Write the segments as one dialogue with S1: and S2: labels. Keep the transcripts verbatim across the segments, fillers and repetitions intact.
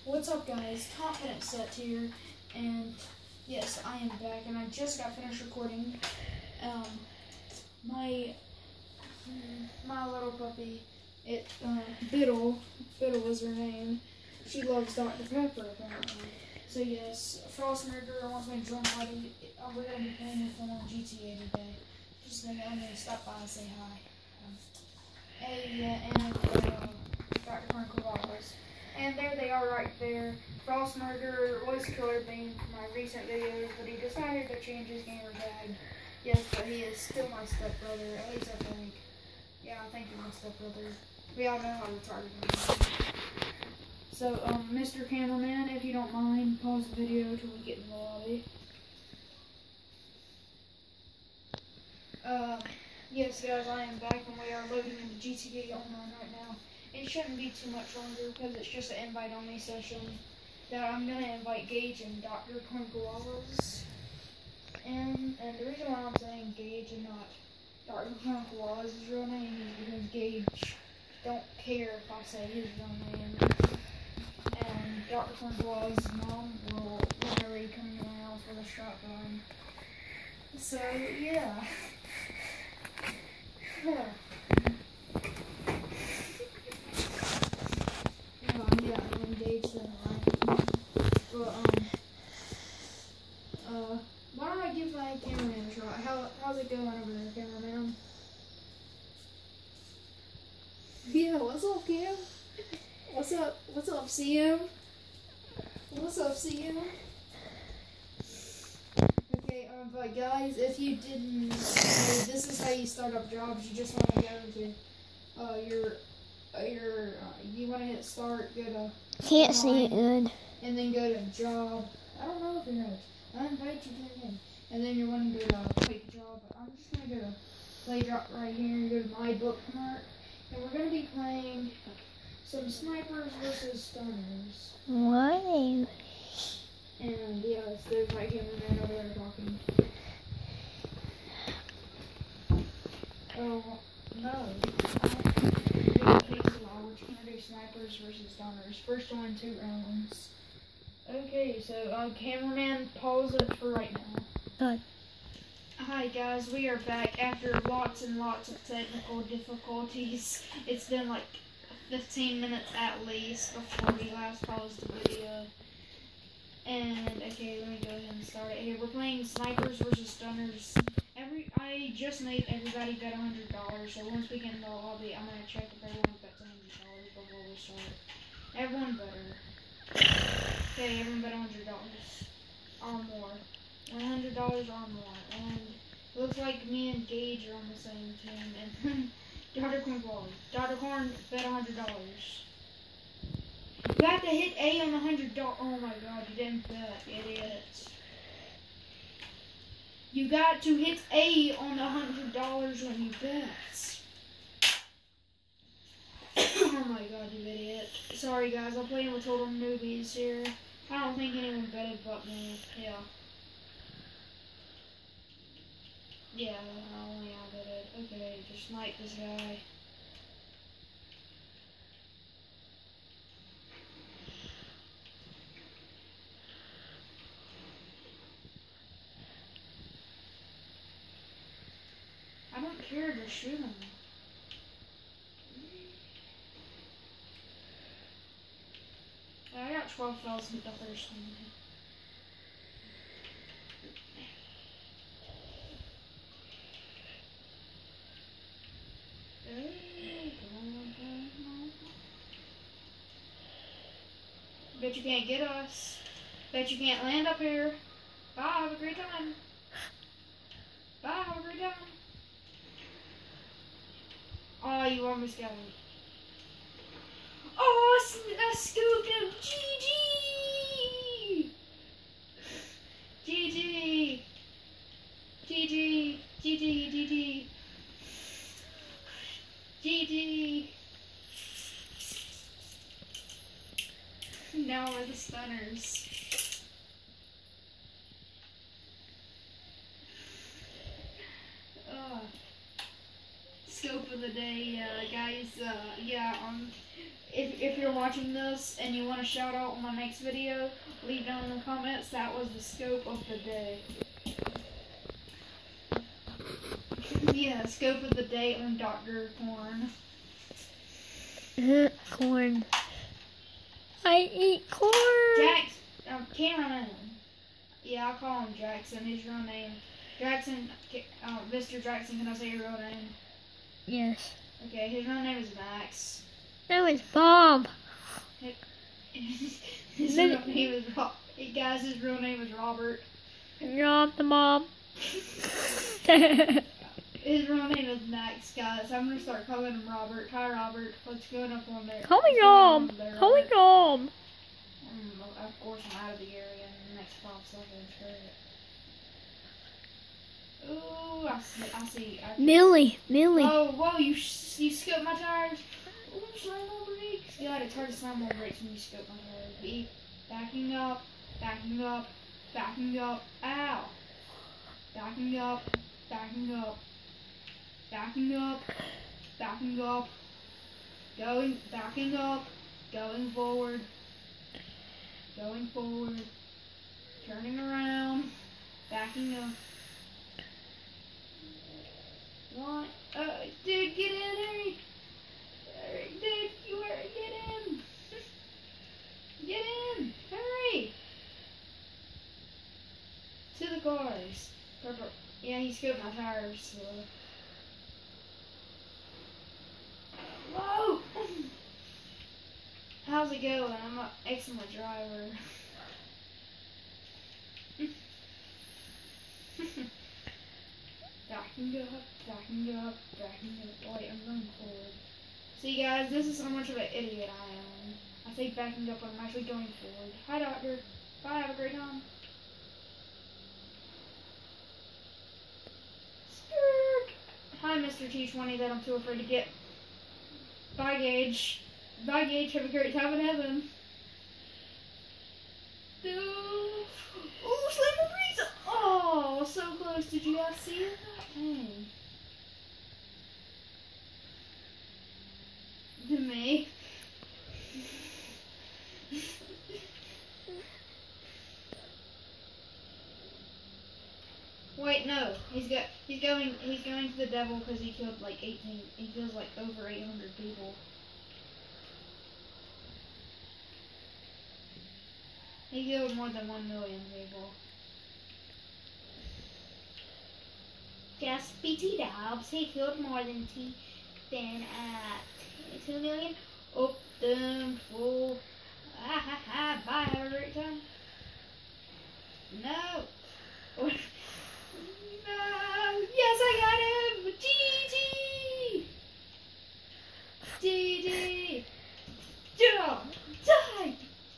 S1: What's up, guys? Confident Set here, and yes, I am back, and I just got finished recording. Um, my my little puppy, it uh, Biddle, Biddle is her name. She loves Doctor Pepper apparently. So yes, Frost Murderer wants me to join Buddy. Uh, we're gonna be playing with them on G T A today. Just think I'm gonna stop by and say hi. Um, hey, yeah, and uh, Doctor Corncovalis. And there they are right there. Frost Murderer was Killer Bean from my recent videos, but he decided to change his gamer tag. Yes, but he is still my stepbrother, at least I think. Yeah, I think he's my stepbrother. We all know how retarded he is. So, um, Mister Cameraman, if you don't mind, pause the video till we get in the lobby. Uh, yes, guys, I am back, and we are loading into G T A Online right now. It shouldn't be too much longer because it's just an invite-only session that I'm going to invite Gage and Doctor Corncovalis. And, and the reason why I'm saying Gage and not Doctor Corncovalis' real name is because Gage don't care if I say his real name. And Doctor Corncovalis' mom will literally come to my house with a shotgun. So, yeah. Yeah. Yeah, I'm engaged in life. But, um, uh, why don't I give my cameraman a shot? How, how's it going over there, cameraman?
S2: Yeah, what's up, Cam? What's up? What's up, C M? What's up, C M?
S1: Okay, um, but guys, if you didn't know, this is how you start up jobs. You just want to go to, uh, your, uh, your, uh, you want to hit start, go to
S3: Can't see it good.
S1: And then go to job. I don't know if it knows. I invite you to in. And then you're wanting to go to quick job. But I'm just going to go to play drop right here and go to my bookmark. And we're going to be playing some snipers versus stunners.
S3: Why?
S1: And yes, there's my cameraman over there talking. Oh, no. We're going to do snipers versus stunners. First one, two rounds. Okay, so uh, cameraman, pause it for right now.
S3: Good.
S1: Hi guys, we are back after lots and lots of technical difficulties. It's been like fifteen minutes at least before we last paused the video. And okay, let me go ahead and start it here. We're playing snipers versus stunners. Every I just made everybody bet one hundred dollars, so once we get in the lobby, I'm gonna check if everyone bets one hundred dollars before we start. Everyone better. Okay, everyone bet one hundred dollars or more. one hundred dollars or more. And it looks like me and Gage are on the same team. And Doctor Corncovalis. Doctor Corn bet one hundred dollars. You have to hit A on the one hundred dollars. Oh my god, you didn't bet, idiot. You got to hit A on the one hundred dollars when you bet. Oh my god, you idiot. Sorry guys, I'm playing with total newbies here. I don't think anyone betted but me. Yeah. Yeah, only I betted. Okay, just snipe this guy. I don't care to shoot him. I got twelve thousand dollars. Bet you can't get us. Bet you can't land up here. Bye, have a great time. Bye, have a great time. Oh, you almost got me. Oh, I scooped him. G G. G G. G G. G G. G G. G G. Now we're the stunners. Uh, scope of the day, uh, guys. Uh, yeah, um, if, if you're watching this and you want to shout out on my next video, leave down in the comments. That was the scope of the day. Yeah, scope of the day on Doctor Corn.
S3: Corn. I eat corn.
S1: Jax, um, cameraman. Yeah, I'll call him Jackson. His real name. Jackson, uh, Mister Jackson, can I say your real name?
S3: Yes.
S1: Okay, his real name is Max.
S3: That was Bob.
S1: His real name is Rob. Hey guys, his real name is Robert.
S3: Rob the Bob.
S1: His real name is Max, guys. I'm gonna start calling him Robert. Hi, Robert. What's going up on there?
S3: Call me
S1: What's going on
S3: Rob.
S1: there,
S3: Call me
S1: Robert?
S3: Rob.
S1: Um, of course, I'm out of the area in the next five seconds. Right? Ooh, I see. I see. I see.
S3: Millie. Millie.
S1: Whoa, whoa! You sh- you scooped my tires. Ooh, slam on brakes. Yeah, it's hard to slam on brakes when you scoop my tires. Be backing up, backing up, backing up. Ow! Backing up, backing up, backing up, backing up. Going, backing up, going forward, going forward, turning around, backing up. One, uh, dude, get in, hurry! Hurry, dude, you are, get in! Get in, hurry! To the cars. Purple. Yeah, he scooped my tires, so. Whoa! How's it going? I'm an excellent driver. Backing up, backing up, backing up. Wait, I'm going forward. See, guys, this is how much of an idiot I am. I say backing up when I'm actually going forward. Hi, Doctor. Bye, have a great time. Skirt. Hi, Mister T twenty that I'm too afraid to get. Bye, Gage. Bye, Gage. Have a great time in heaven. Dude. Oh, Slammer Breeze. Oh, so close. Did you guys see that? Dang. To me. Wait, no. He's got. He's going. He's going to the devil because he killed like eighteen. He kills like over eight hundred people. He killed more than one million people. Just B T Dubs. He killed more than T than uh two million. Up them full. Ah ha ha. Bye. Have a great time. No. No. Yes, I got him. G G. G G. Jump. Die.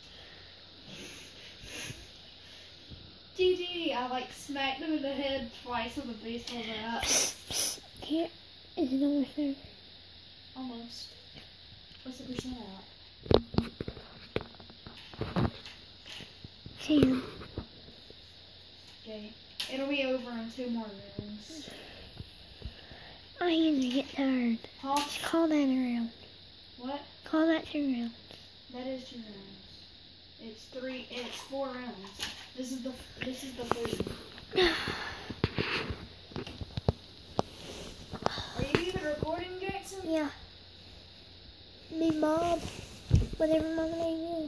S1: G G. I like smacked him in the head twice with a baseball bat.
S3: Here. Is it almost there?
S1: Almost. What's the percent at?
S3: Sam.
S1: Okay. It'll be over in two more rounds.
S3: I usually get tired.
S1: Huh?
S3: Just call that a round.
S1: What?
S3: Call that two rounds.
S1: That is two rounds. It's three. It's four rounds. This is the. This is the three. Are you even recording, Jackson?
S3: Yeah. Me, Bob. Whatever my name is.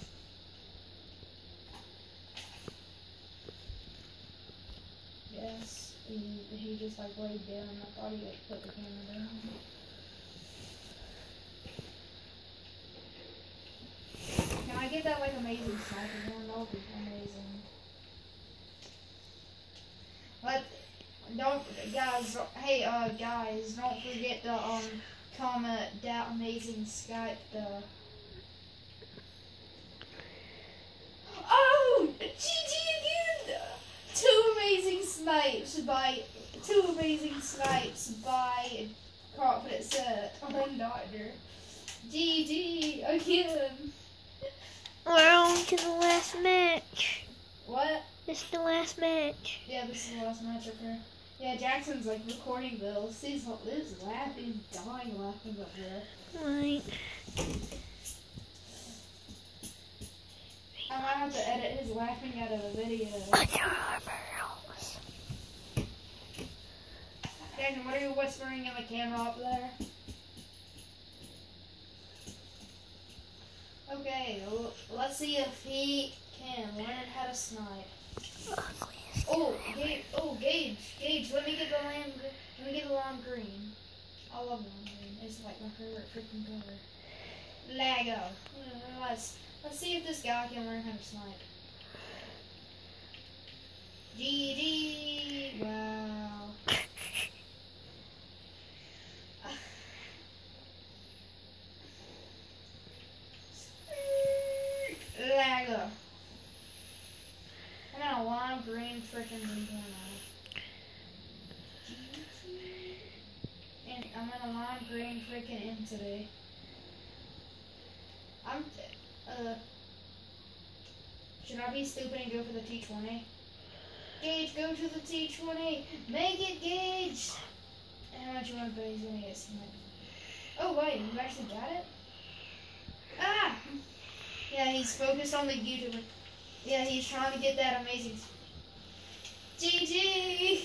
S1: Yes. He, he just like laid down. I thought he like put the camera down. Can I get that like amazing sniper gun? That would be amazing. But don't, guys. Hey, uh, guys, don't forget to um comment that amazing Skype. The oh, G G again. Two amazing snipes by two amazing snipes by Confident Set on Doctor. G G again.
S3: We're on to the last match.
S1: What?
S3: This is the last match.
S1: Yeah, this is the last match up here. Yeah, Jackson's like recording Bill. He's, he's laughing, dying laughing up there.
S3: Right.
S1: I might have to edit his laughing out of the video. Daniel, what are you whispering in the camera up there? Okay, l- let's see if he can learn how to snipe. Oh, Gage, oh, Gage, Gage, let me get the lime, gr- let me get the lime green. I love lime green. It's like my favorite freaking color. Lego. Let's let's see if this guy can learn how to snipe. G G. Wow. Lego. I'm in a lime green freaking green now. And I'm in a lime green freaking in today. I'm, uh, should I be stupid and go for the T twenty? Gage, go to the T twenty! Make it, Gage! How much you want to bet he's gonna get sniped? Oh, wait, you actually got it? Ah! Yeah, he's focused on the YouTuber. Yeah, he's trying to get that amazing. G G!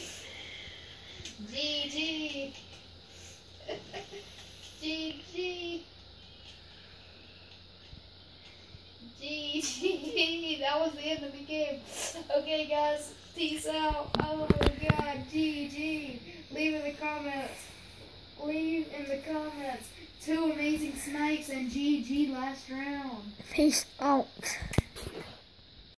S1: G G! G G! G G! That was the end of the game. Okay, guys, peace out. Oh my god, G G! Leave in the comments. Leave in the comments. Two amazing snipes and G G last round.
S3: Peace out.